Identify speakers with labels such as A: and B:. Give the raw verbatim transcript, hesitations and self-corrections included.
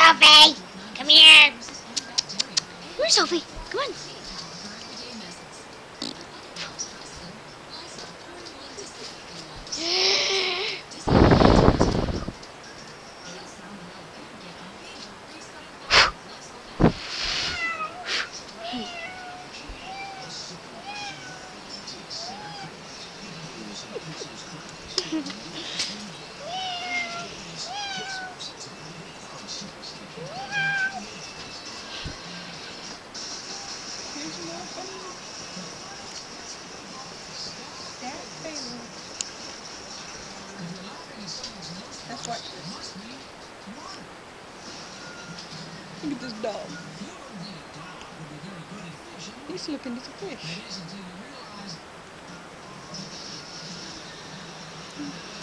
A: Sofi! Come here!
B: Come here, Sophie. Come on.
C: Let's watch this. Look at this dog. He's looking at the fish.